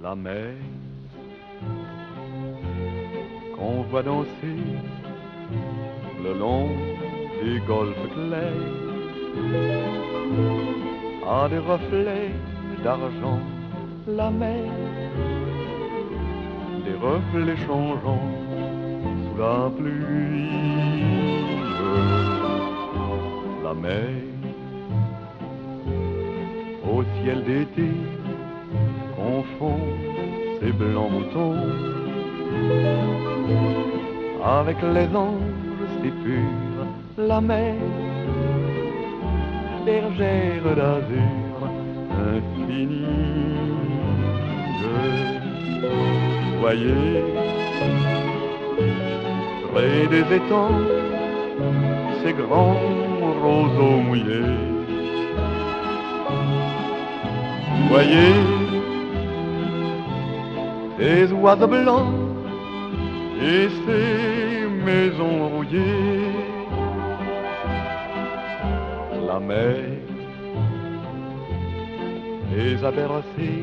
la mer qu'on voit danser le long des golfes clairs a des reflets d'argent, la mer, des reflets changeants sous la pluie. La mer au ciel d'été confond ses blancs moutons avec les anges si purs. La mer, bergère d'azur infinie. Voyez, près des étangs, ces grands roseaux mouillés. Voyez, ces oiseaux blancs et ces maisons rouillées. La mer les a bercés.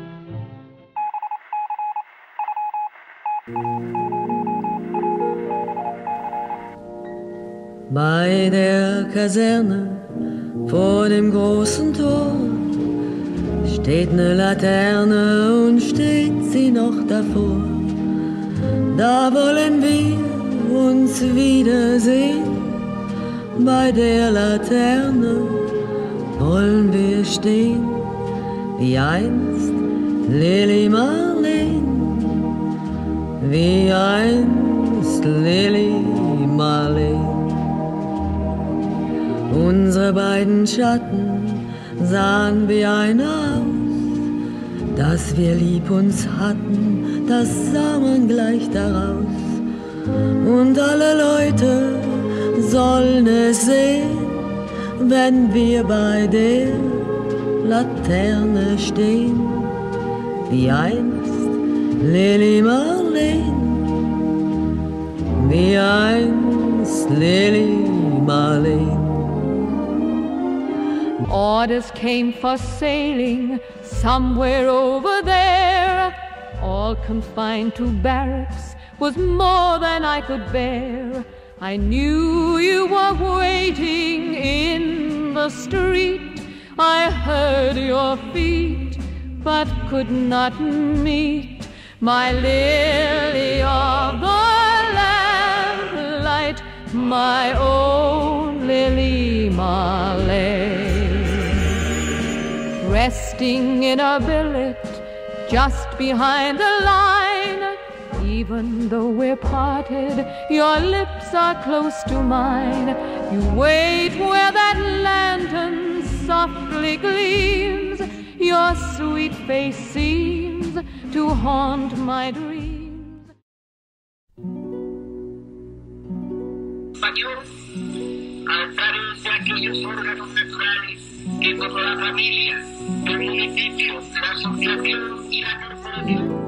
Bei der Kaserne vor dem großen Tor steht eine Laterne und steht sie noch davor. Da wollen wir uns wiedersehen. Bei der Laterne wollen wir stehen, wie einst Lili Marleen, wie einst Lili Marleen. Unsere beiden Schatten sahen wie einer aus, dass wir lieb uns hatten, das sah man gleich daraus. Und alle Leute sollen es sehen, wenn wir bei der Laterne stehen, wie einst Lili Marleen, wie einst Lili Marleen. Orders came for sailing somewhere over there. All confined to barracks was more than I could bear. I knew you were waiting in the street. I heard your feet, but could not meet. My lily of the lamplight, my own Lili Marleen. Resting in a billet just behind the line, even though we're parted, your lips are close to mine. You wait where that lantern softly gleams. Your sweet face seems to haunt my dreams. Adiós, alzaron aquellos órganos naturales que bajo la familia, los municipios, la asociación y la corporación.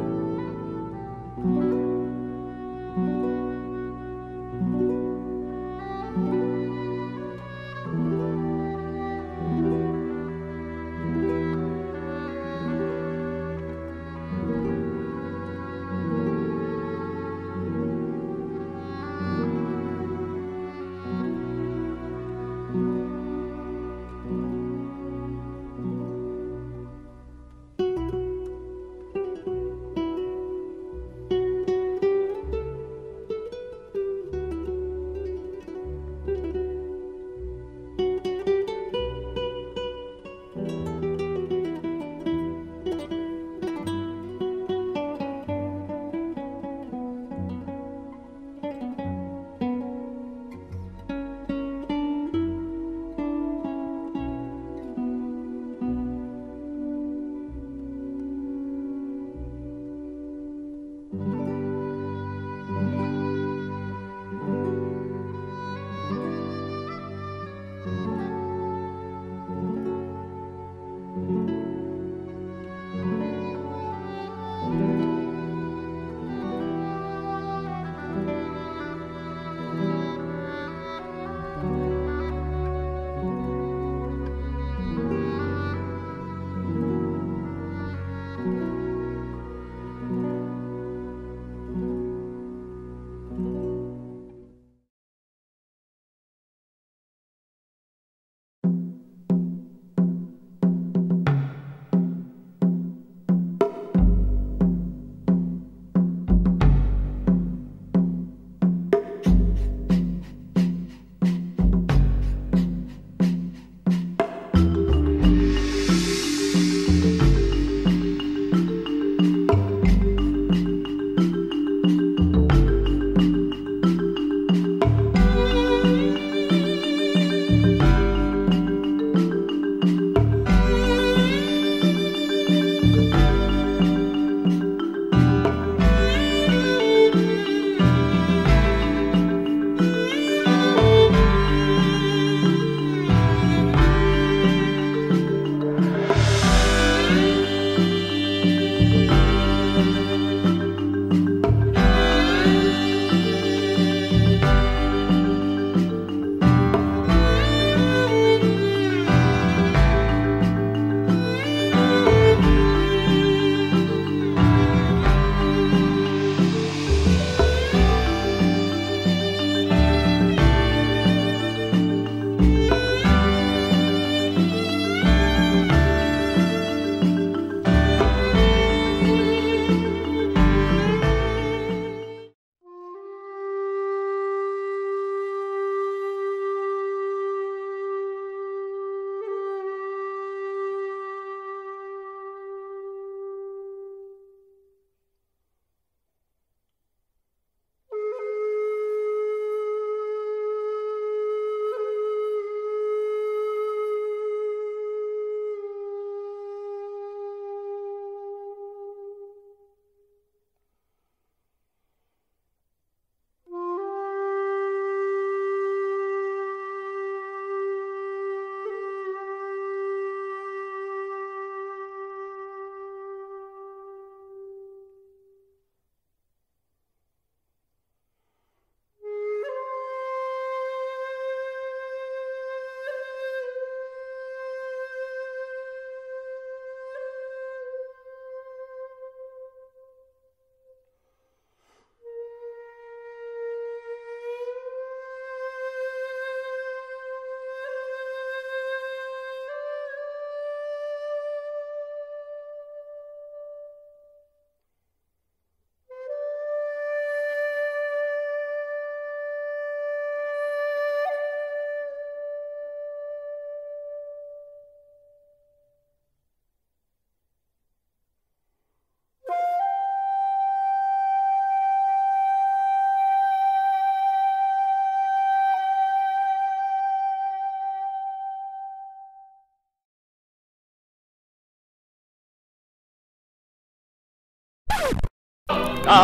Ta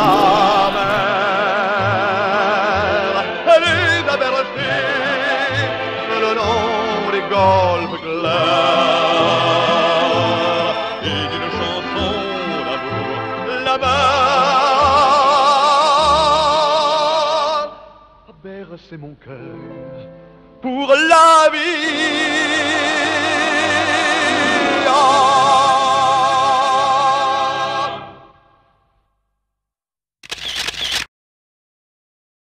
mère, elle les a bercés le long des golfes clairs et d'une chanson d'amour la mer a bercé mon cœur pour la vie.